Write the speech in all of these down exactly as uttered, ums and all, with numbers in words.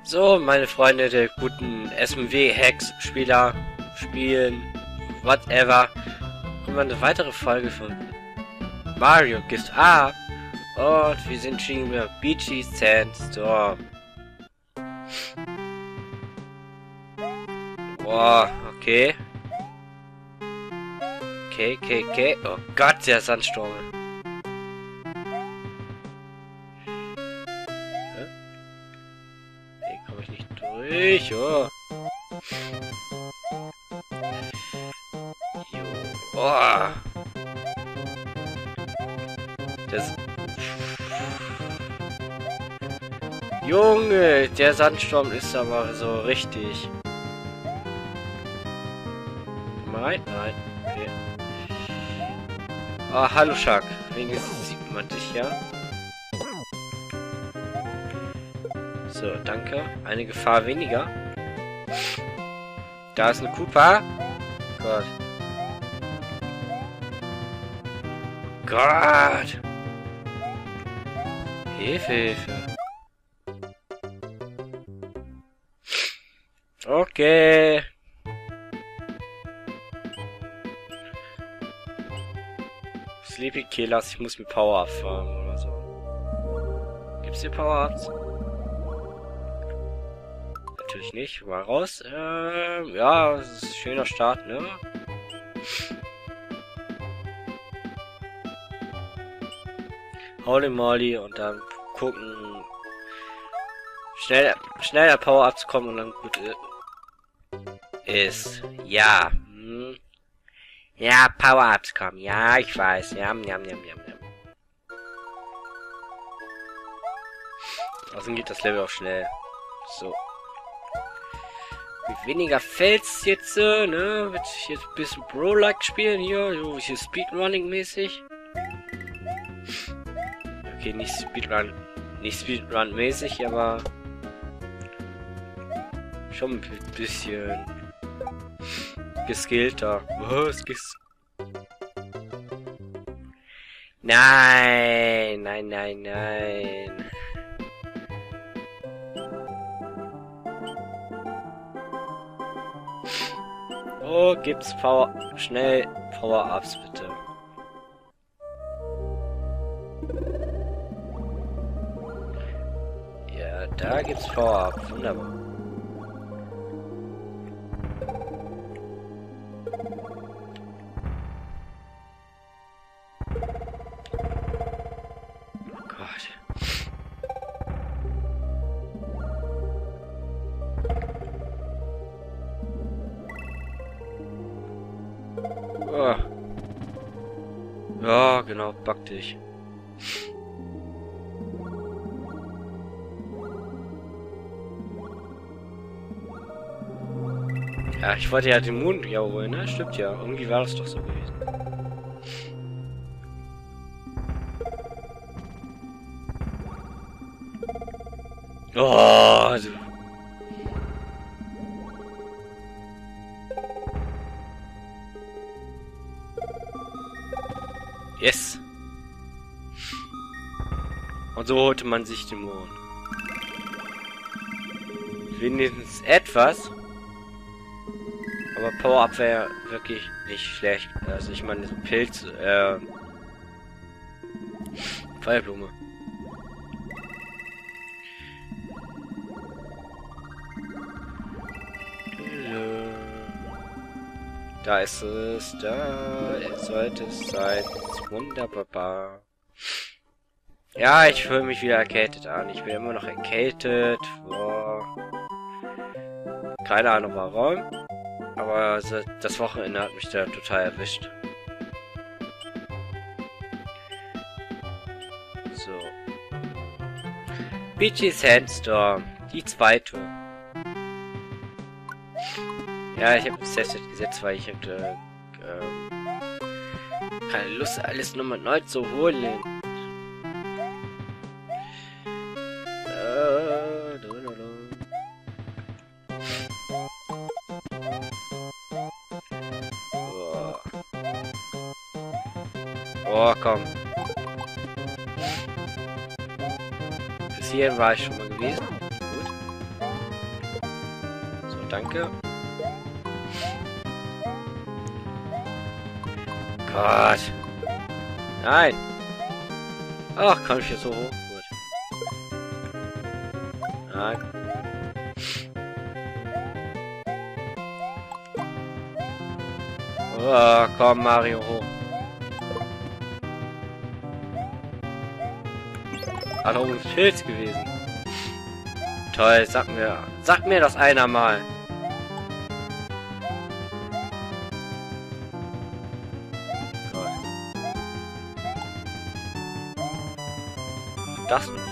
So, meine Freunde der guten S M W-Hacks-Spieler, Spielen, whatever. Und eine weitere Folge von Mario Gift ab. Und wir sind schon wieder Beachy Sandstorm. Boah, okay. Okay, okay, okay. Oh Gott, der Sandsturm. Hier komme ich nicht durch. Oh. Jo. Oh. Das. Junge, der Sandsturm ist aber so richtig. Komm mal rein? Nein. Okay. Oh, hallo Shark. Wenigstens sieht man dich ja. So, danke. Eine Gefahr weniger. Da ist eine Koopa. Gott. Gott. Hilfe, Hilfe. Okay. Sleepy Killers, ich muss mir Power-Up farmen oder so. Gibt's hier Power-Ups? Natürlich nicht. Mal raus. Ähm, ja, das ist ein schöner Start, ne? Holy moly und dann gucken. Schnell, schneller Power-Ups kommen und dann gut ist. Ja. Hm. Ja, Power-Ups kommen. Ja, ich weiß. Jam, jam, jam, jam, jam. Außerdem geht das Level auch schnell. So. Mit weniger Fels jetzt, ne? Wird ich jetzt ein bisschen Bro-like spielen hier. So, hier Speedrunning-mäßig. Okay, nicht Speedrun. Nicht Speedrun-mäßig, aber schon ein bisschen geskillter. Was? Ges nein, nein, nein, nein. Oh, gibt's Power... Schnell Power-Ups, bitte. Ja, da gibt's Power-Up. Wunderbar. Oh Gott. Oh. Ja, genau, back dich. Ja, ich wollte ja den Mond ja holen, ne? Stimmt ja. Irgendwie war das doch so gewesen. Oh, also. Yes. Und so holte man sich den Mond. Wenigstens etwas. Aber Power-Up wäre wirklich nicht schlecht. Also ich meine, Pilz, äh... Feuerblume. Da ist es, da sollte es sein. Wunderbar. Ja, ich fühle mich wieder erkältet an. Ich bin immer noch erkältet. Boah. Keine Ahnung warum. Aber das Wochenende hat mich da total erwischt. So. Beachy Sandstorm. Die zweite. Ja, ich habe das Set gesetzt, weil ich hatte ähm, keine Lust, alles nochmal neu zu holen. Äh, da, da, da. Oh. Oh, komm. Bis hierhin war ich schon mal gewesen. Gut. danke. Gott. Nein. Ach, komm ich hier so hoch? Gut. Nein. Oh, komm, Mario, hoch. Ah, da oben ist Pilz gewesen. Toll, sag mir, sag mir das einer mal. Toll. Das nicht.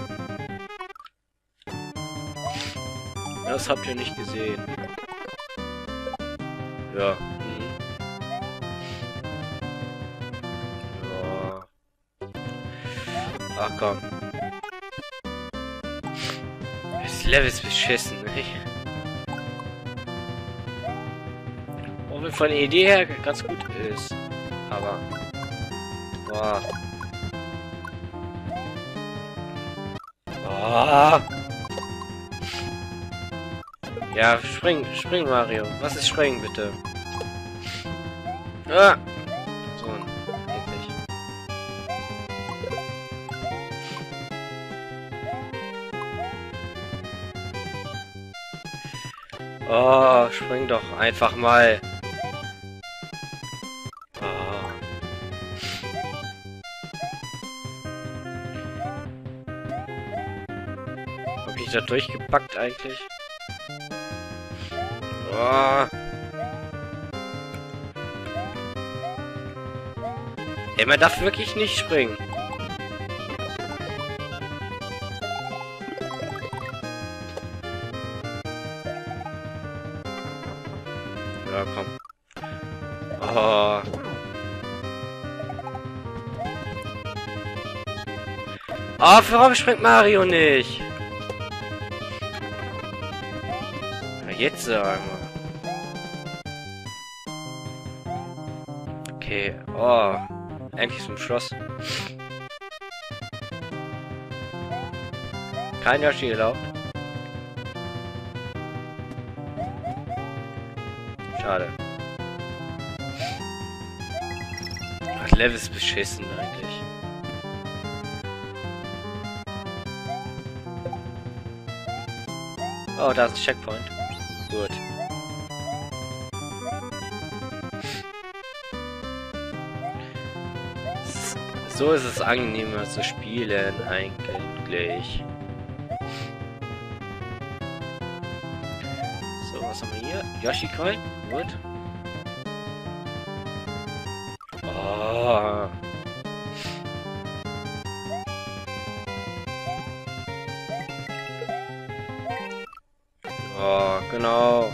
Das habt ihr nicht gesehen. Ja. Mhm. Ja. Ach komm. Das Level ist beschissen, ne? Auch wenn von der Idee her ganz gut ist. Aber. Boah. Boah. Ja, spring, spring, Mario. Was ist springen, bitte? Ah! So, endlich. Oh, spring doch einfach mal. Oh. Hab ich da durchgepackt eigentlich? Oh. Ey, man darf wirklich nicht springen. Ja, komm. Oh. Oh, warum springt Mario nicht? Ja, jetzt einmal. Okay, oh. Endlich zum Schloss. Kein Yoshi erlaubt. Schade. Das Level ist beschissen eigentlich. Oh, da ist ein Checkpoint. Gut. So ist es angenehmer zu spielen eigentlich. So, was haben wir hier? Yoshi Coin? Gut. Oh. Oh, genau.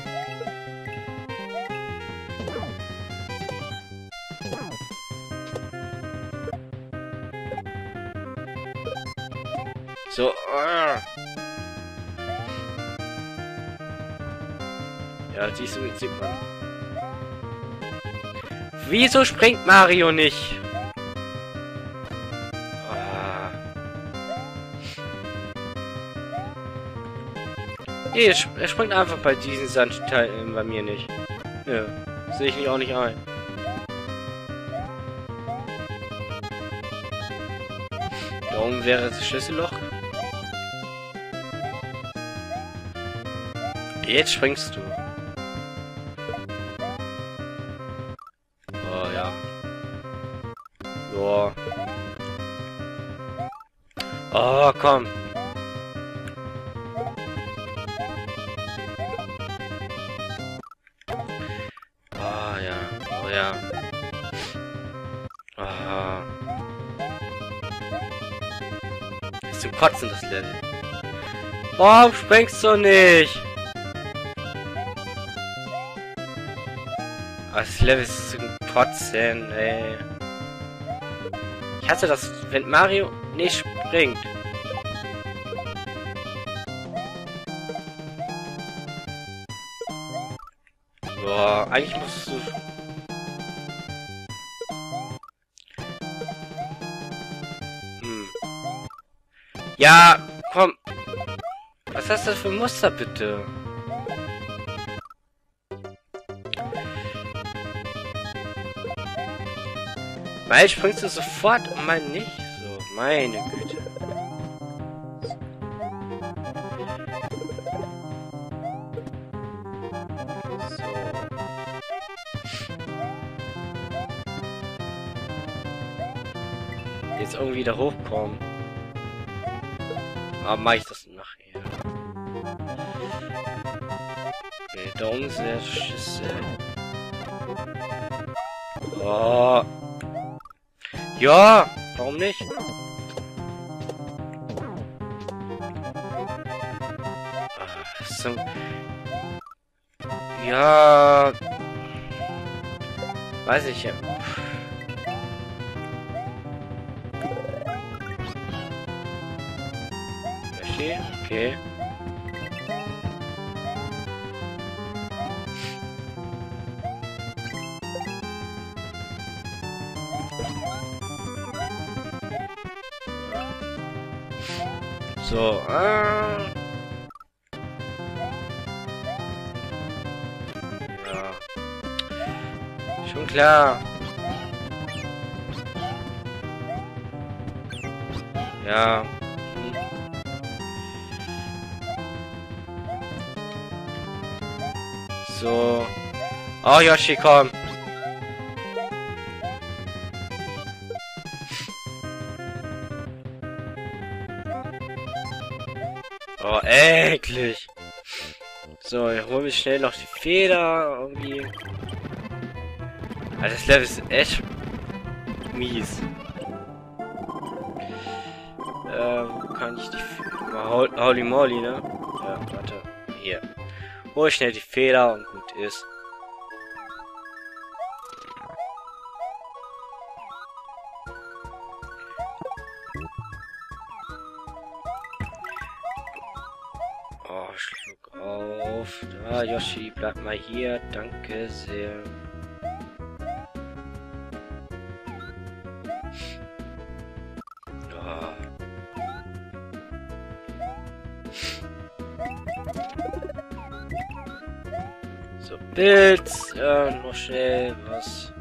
So, uh. Ja, siehst du, jetzt sieht man. Wieso springt Mario nicht? Ah. Nee, er, sp er springt einfach bei diesen Sandteilen bei mir nicht. Ja, sehe ich nicht auch nicht ein. Da oben wäre das Schlüsselloch. Jetzt springst du. Oh ja. Joa. Oh, komm. Ah ja. Oh ja. Ah. Ist zum Kotzen das Level. Warum springst du nicht? Das Level ist zum Kotzen, ey. Ich hasse das, wenn Mario nicht springt. Boah, eigentlich musst du... Hm. Ja, komm. Was hast du für ein Muster, bitte? Mal springst du sofort und mal nicht. So, meine Güte. So. Jetzt irgendwie wieder hochkommen. Aber mach ich das nachher. Okay, da unten ist der Schlüssel. Oh. Ja, warum nicht? Ah, so. Ja. Weiß ich ja. Verstehe? Okay. So, ah. Ja. Schon klar. Ja. Hm. So. Oh, Yoshi, komm. Oh, eklig. So, ich hole mich schnell noch die Feder irgendwie. Also das Level ist echt mies. Äh, wo kann ich die Feder? Holy moly, ne? Ja, warte. Hier. Hol ich schnell die Feder und gut ist. Oh, Schluck auf. Da, Yoshi, bleib mal hier. Danke sehr. Oh. So, Pilz. Ja, noch schnell was.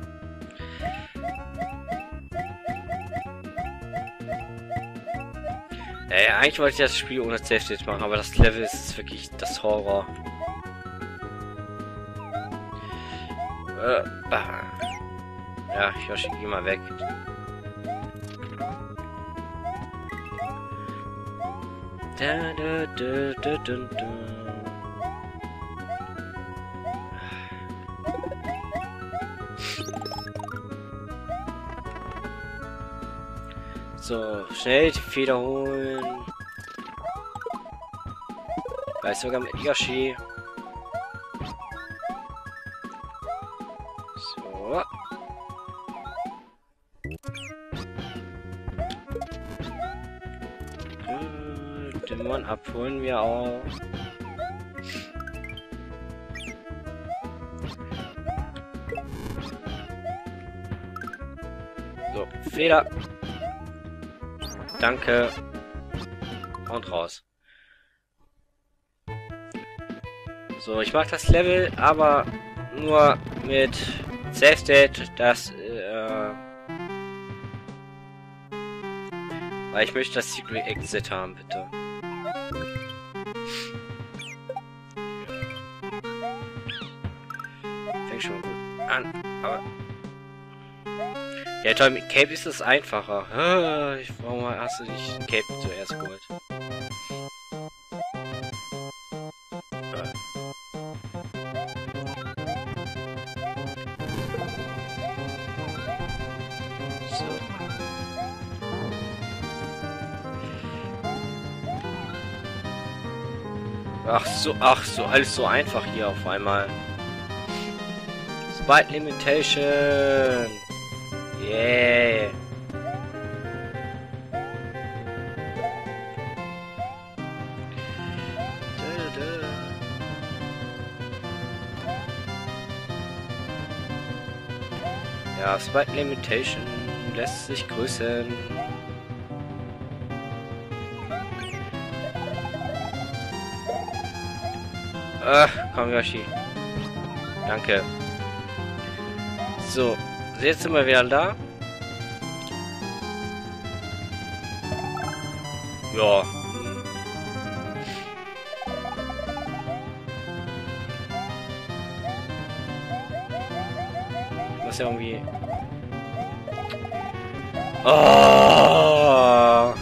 Ey, eigentlich wollte ich das Spiel ohne Safe State machen, aber das Level ist wirklich das Horror. Äh, bah. Ja, Yoshi, geh mal weg. Da, da, da, da, da, da. So, schnell die Feder holen. Weiß sogar mit Yoshi. So. Den Mann abholen wir auch. So, Feder. Danke. Und raus. So, ich mache das Level, aber nur mit Safe State, das, äh, weil ich möchte das Secret Exit haben, bitte. Fängt schon gut an, aber... Ja, toll, mit Cape ist es einfacher. Ah, ich, warum hast du nicht Cape zuerst geholt? Ah. So. Ach so, ach so, alles so einfach hier auf einmal. Spite Limitation. Yeah. Ja, Spite Limitation lässt sich grüßen. Ach, komm, Yoshi. Danke. So, jetzt sind wir wieder da. Ja. Ich muss ja irgendwie... Oh!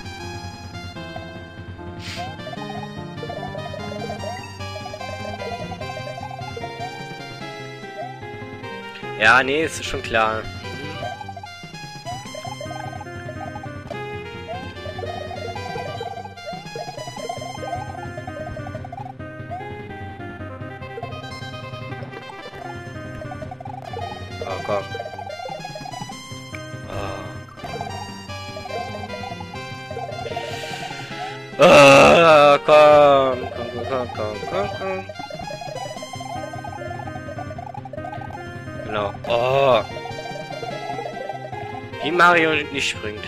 Ja, nee, ist schon klar. Oh, komm. Oh. Oh, komm, komm, komm, komm, komm, komm, komm. Genau. Oh. Wie Mario nicht springt.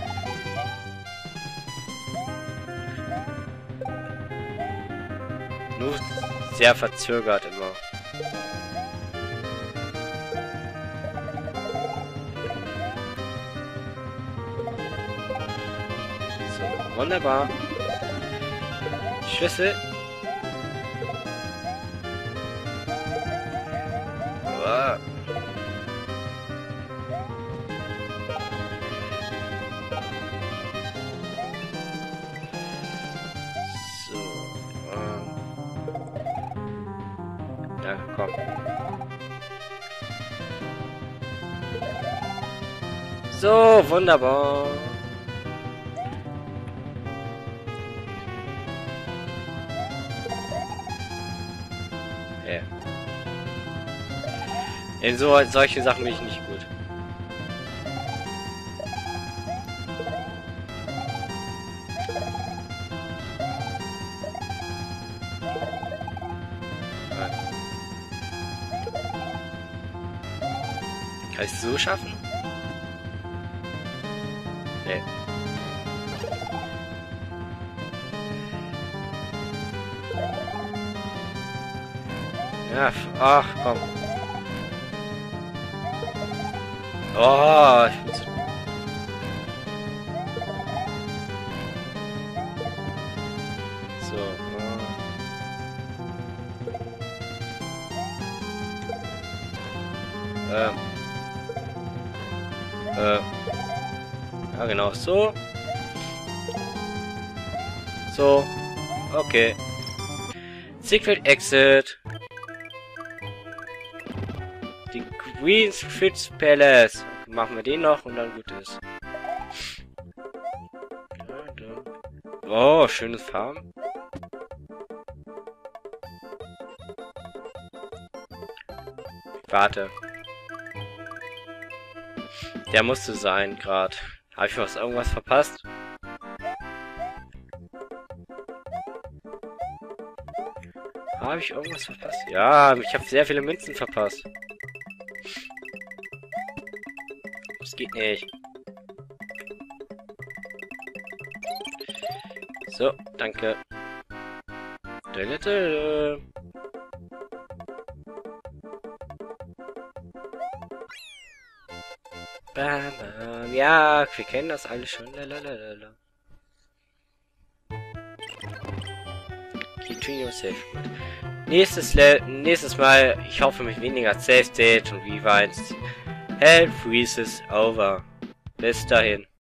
Nur sehr verzögert immer. So, wunderbar. Schlüssel. Oh. Ja, komm. So, wunderbar. Ja. In so solche Sachen bin ich nicht gut. Kann ich es so schaffen? Nee. Ja, ach komm. Oh, ich bin zu... So. Oh. Ähm. Äh. Ja, genau. So. So. Okay. Secret Exit. Die Queen's Fitz Palace. Machen wir den noch und dann gut ist. Oh, schönes Farben. Warte. Der musste sein, gerade. Habe ich was irgendwas verpasst? Habe ich irgendwas verpasst? Ja, ich habe sehr viele Münzen verpasst. Das geht nicht. So, danke. Bam, bam. Ja, wir kennen das alles schon. Lalalala. Keep yourself. Nächstes, Le nächstes Mal, ich hoffe mit weniger Safe State und wie weit Hell freezes over. Bis dahin.